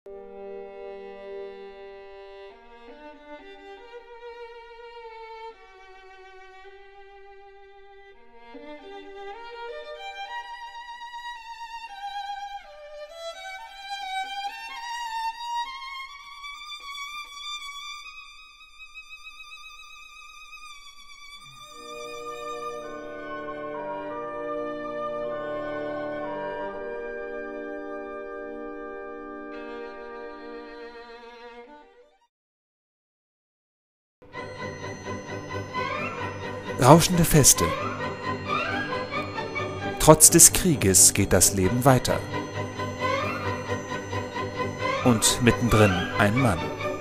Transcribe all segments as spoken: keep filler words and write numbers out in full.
Rauschende Feste. Trotz des Krieges geht das Leben weiter. Und mittendrin ein Mann.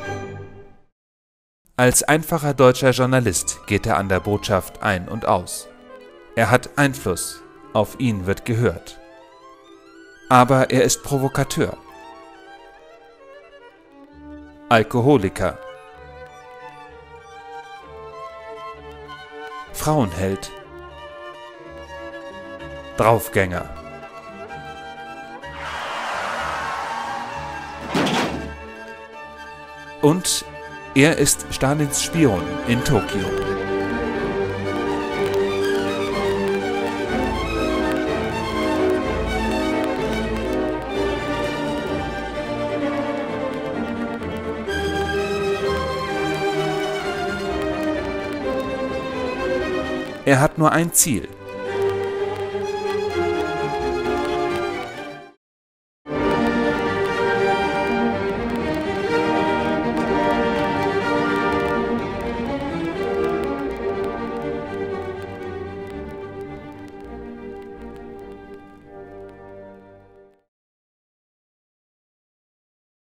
Als einfacher deutscher Journalist geht er an der Botschaft ein und aus. Er hat Einfluss, auf ihn wird gehört. Aber er ist Provokateur. Alkoholiker. Frauenheld. Draufgänger. Und er ist Stalins Spion in Tokio. Er hat nur ein Ziel: